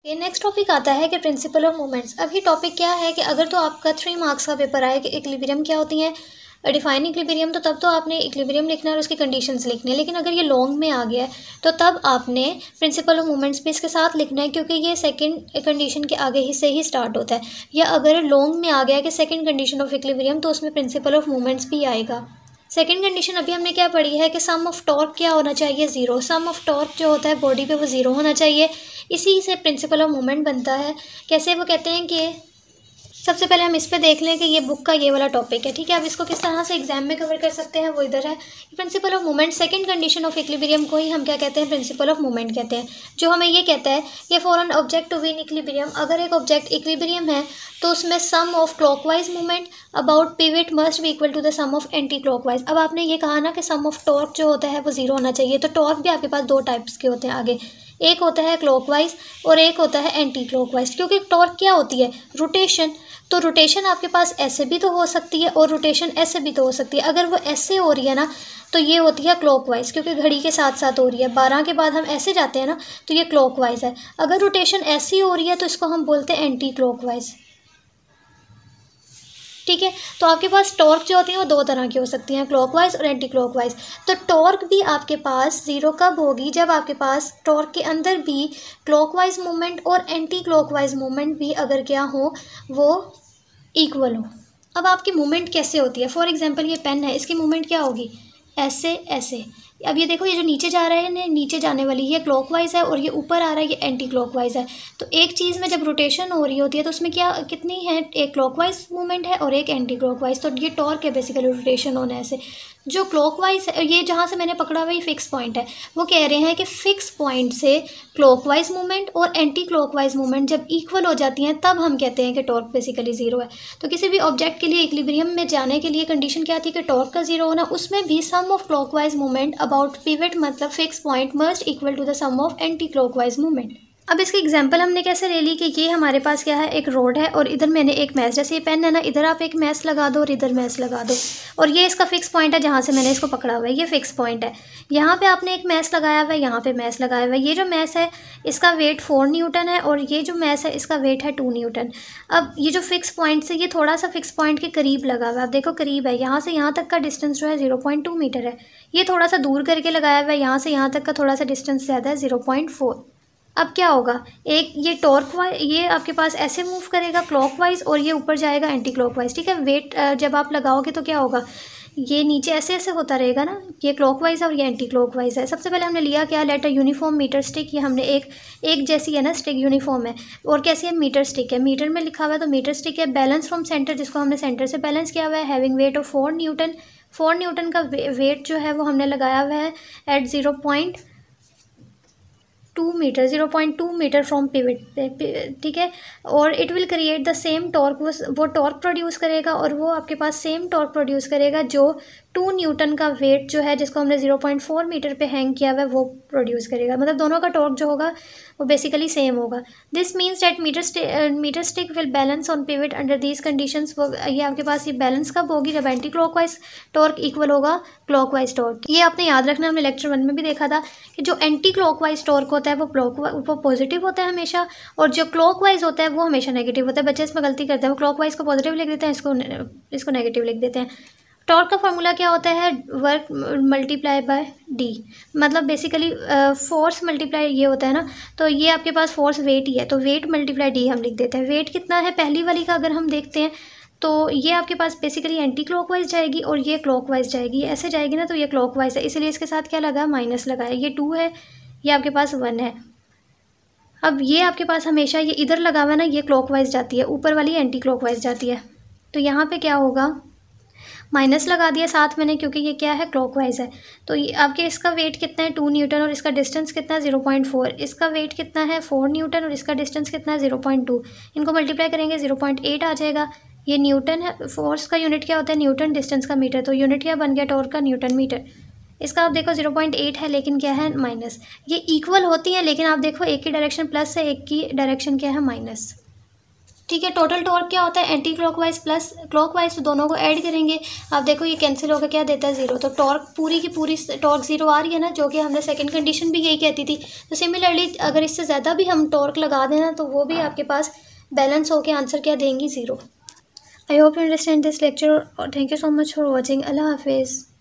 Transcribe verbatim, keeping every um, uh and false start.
Next topic आता है कि प्रिंसिपल ऑफ मोमेंट्स। अब ये टॉपिक क्या है कि अगर तो आपका थ्री मार्क्स का पेपर आए कि इक्विलिब्रियम क्या होती है, डिफाइन इक्विलिब्रियम, तो तब तो आपने इक्विलिब्रियम लिखना है और उसकी कंडीशंस लिखनी है। लेकिन अगर ये लॉन्ग में आ गया है तो तब आपने प्रिंसिपल ऑफ मोमेंट्स भी इसके साथ लिखना है, क्योंकि ये सेकंड कंडीशन के आगे ही से ही स्टार्ट होता है। या अगर लॉन्ग में आ गया कि सेकंड कंडीशन ऑफ इक्विलिब्रियम, तो उसमें प्रिंसिपल ऑफ मोमेंट्स भी आएगा। सेकंड कंडीशन अभी हमने क्या पढ़ी है कि सम ऑफ टॉर्क क्या होना चाहिए, ज़ीरो। सम ऑफ टॉर्क जो होता है बॉडी पे वो ज़ीरो होना चाहिए। इसी से प्रिंसिपल ऑफ मोमेंट बनता है। कैसे? वो कहते हैं कि सबसे पहले हम इस पे देख लें कि ये बुक का ये वाला टॉपिक है, ठीक है। अब इसको किस तरह से एग्जाम में कवर कर सकते हैं वो इधर है। Principle of moment, second condition of equilibrium को ही हम क्या कहते हैं, प्रिंसिपल ऑफ मोमेंट कहते हैं। जो हमें ये कहता है कि for an object to be in equilibrium, अगर एक ऑब्जेक्ट इक्विलिब्रियम है तो उसमें sum of clockwise movement about pivot must be equal to the sum of anti clockwise. अब आपने ये कहा ना कि सम ऑफ टॉर्क जो होता है वो जीरो होना चाहिए, तो टॉर्क भी आपके पास दो टाइप्स के होते हैं आगे, एक होता है क्लॉकवाइज और एक होता है एंटी क्लॉकवाइज। क्योंकि टॉर्क क्या होती है, रोटेशन। तो रोटेशन आपके पास ऐसे भी तो हो सकती है और रोटेशन ऐसे भी तो हो सकती है। अगर वो ऐसे हो रही है ना तो ये होती है क्लॉकवाइज, क्योंकि घड़ी के साथ साथ हो रही है। बारह के बाद हम ऐसे जाते हैं ना तो ये क्लॉकवाइज है। अगर रोटेशन ऐसी हो रही है तो इसको हम बोलते हैं एंटी क्लॉकवाइज, ठीक है। तो आपके पास टॉर्क जो होती है वो दो तरह की हो सकती हैं, क्लॉकवाइज और एंटी क्लॉकवाइज। तो टॉर्क भी आपके पास ज़ीरो कब होगी, जब आपके पास टॉर्क के अंदर भी क्लॉकवाइज मूवमेंट और एंटी क्लॉकवाइज मूवमेंट भी अगर क्या हो, वो इक्वल हो। अब आपकी मूवमेंट कैसे होती है, फॉर एग्जांपल ये पेन है, इसकी मूवमेंट क्या होगी, ऐसे ऐसे। अब ये देखो, ये जो नीचे जा रहे हैं नीचे जाने वाली ये क्लॉकवाइज है और ये ऊपर आ रहा है ये एंटी क्लॉकवाइज है। तो एक चीज़ में जब रोटेशन हो रही होती है तो उसमें क्या कितनी है, एक क्लॉकवाइज मूवमेंट है और एक एंटी क्लॉकवाइज। तो ये टॉर्क है बेसिकली रोटेशन होने से। जो क्लॉकवाइज है, ये जहाँ से मैंने पकड़ा हुआ ये फिक्स पॉइंट है, वो कह रहे हैं कि फिक्स पॉइंट से क्लॉकवाइज मूवमेंट और एंटी क्लॉकवाइज मूवमेंट जब इक्वल हो जाती हैं तब हम कहते हैं कि टॉर्क बेसिकली ज़ीरो है। तो किसी भी ऑब्जेक्ट के लिए इक्विलिब्रियम में जाने के लिए कंडीशन क्या थी कि टॉर्क का जीरो होना, उसमें भी sum of clockwise movement about pivot मतलब fix point must equal to the sum of anti clockwise movement. अब इसकी एग्जांपल हमने कैसे ले ली कि ये हमारे पास क्या है, एक रोड है और इधर मैंने एक मैस, जैसे ये पेन है ना, इधर आप एक मैस लगा दो और इधर मैस लगा दो, और ये इसका फिक्स पॉइंट है जहाँ से मैंने इसको पकड़ा हुआ है, ये फिक्स पॉइंट है। यहाँ पे आपने एक मैस लगाया हुआ है, यहाँ पे मैस लगाया हुआ है। ये जो मैस है इसका वेट फोर न्यूटन है और ये जो मैस है इसका वेट है टू न्यूटन। अब ये जो फिक्स पॉइंट से ये थोड़ा सा फिक्स पॉइंट के करीब लगा हुआ है, आप देखो करीब है, यहाँ से यहाँ तक का डिस्टेंस जो है जीरो पॉइंट टू मीटर है। ये थोड़ा सा दूर करके लगाया हुआ है, यहाँ से यहाँ तक का थोड़ा सा डिस्टेंस ज़्यादा है, जीरो पॉइंट फोर। अब क्या होगा, एक ये टॉर्क वाइज ये आपके पास ऐसे मूव करेगा क्लॉकवाइज और ये ऊपर जाएगा एंटी क्लॉकवाइज, ठीक है। वेट जब आप लगाओगे तो क्या होगा, ये नीचे ऐसे ऐसे होता रहेगा ना, ये क्लॉकवाइज है और ये एंटी क्लॉकवाइज है। सबसे पहले हमने लिया क्या, let a uniform metre stick. ये हमने एक एक जैसी है ना स्टिक, यूनिफॉर्म है। और कैसी है, मीटर स्टिक है, मीटर में लिखा हुआ है तो मीटर स्टिक है। बैलेंस फ्रॉम सेंटर, जिसको हमने सेंटर से बैलेंस किया हुआ है, having weight of four newton. Four newton का वेट जो है वो हमने लगाया हुआ है at zero point two metre, zero point two metre from pivot, ठीक है। और it will create the same torque, वो वो टॉर्क प्रोड्यूस करेगा और वो आपके पास सेम टॉर्क प्रोड्यूस करेगा जो टू न्यूटन का वेट जो है जिसको हमने जीरो पॉइंट फोर मीटर पे हैंग किया हुआ है वो प्रोड्यूस करेगा। मतलब दोनों का टॉर्क जो होगा वो बेसिकली सेम होगा। This means that metre metre stick will balance on pivot under these conditions. वो ये आपके पास ये बैलेंस कब होगी, जब एंटी क्लॉकवाइज टॉर्क इक्वल होगा क्लॉकवाइज टॉर्क। ये आपने याद रखना, हमने लेक्चर वन में भी देखा था कि जो एंटी क्लॉकवाइज टॉर्क होता है वो क्लॉक वो पॉजिटिव होता है हमेशा, और जो क्लॉकवाइज होता है वो हमेशा नेगेटिव होता है। बच्चे इसमें गलती करते हैं, वो क्लॉकवाइज को पॉजिटिव लिख देते हैं, इसको इसको नेगेटिव लिख देते हैं। टॉर्क का फॉर्मूला क्या होता है, वर्क मल्टीप्लाई बाय डी, मतलब बेसिकली फोर्स मल्टीप्लाई ये होता है ना, तो ये आपके पास फोर्स वेट ही है, तो वेट मल्टीप्लाई डी हम लिख देते हैं। वेट कितना है पहली वाली का अगर हम देखते हैं तो ये आपके पास बेसिकली एंटी क्लॉकवाइज जाएगी और ये क्लॉकवाइज जाएगी, ऐसे जाएगी ना, तो ये क्लॉकवाइज है, इसलिए इसके साथ क्या लगा, माइनस लगा है। ये टू है, ये आपके पास वन है। अब ये आपके पास हमेशा ये इधर लगा हुआ है ना, ये क्लॉकवाइज जाती है, ऊपर वाली एंटी क्लॉकवाइज जाती है। तो यहाँ पे क्या होगा, माइनस लगा दिया साथ मैंने, क्योंकि ये क्या है, क्लॉकवाइज है। तो ये आपके इसका वेट कितना है, टू न्यूटन, और इसका डिस्टेंस कितना है, जीरो पॉइंट फोर। इसका वेट कितना है, फोर न्यूटन, और इसका डिस्टेंस कितना है, जीरो पॉइंट टू। इनको मल्टीप्लाई करेंगे जीरो पॉइंट एट आ जाएगा। ये न्यूटन है, फोर्स का यूनिट क्या होता है, न्यूटन, डिस्टेंस का मीटर, तो यूनिट क्या बन गया, टॉर्क का, न्यूटन मीटर। इसका आप देखो जीरो पॉइंट एट है लेकिन क्या है, माइनस। ये इक्वल होती हैं लेकिन आप देखो एक की डायरेक्शन प्लस है, एक की डायरेक्शन क्या है, माइनस। ठीक है। टोटल टॉर्क क्या होता है, एंटी क्लॉकवाइज प्लस क्लॉकवाइज, तो दोनों को ऐड करेंगे। आप देखो ये कैंसिल होकर क्या देता है, ज़ीरो। तो टॉर्क पूरी की पूरी टॉर्क ज़ीरो आ रही है ना, जो कि हमने सेकंड कंडीशन भी यही कहती थी। तो सिमिलरली अगर इससे ज़्यादा भी हम टॉर्क लगा देना तो वो भी आपके पास बैलेंस होकर आंसर क्या देंगी, zero. I hope you understand this lecture और thank you so much for watching. अल्लाह हाफिज़।